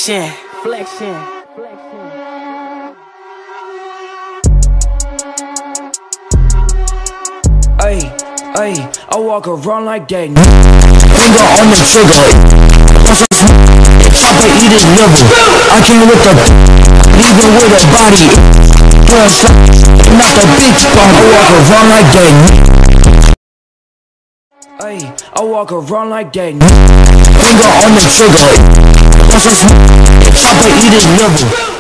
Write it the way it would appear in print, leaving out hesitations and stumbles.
Flexion. Ay, I walk around like that. Finger on the trigger. Chopper eat his liver. I came with the leaving with a body. Not the bitch bomb. I walk around like that. Ay, I walk around like that. Finger on the trigger. Chopper eat his liver.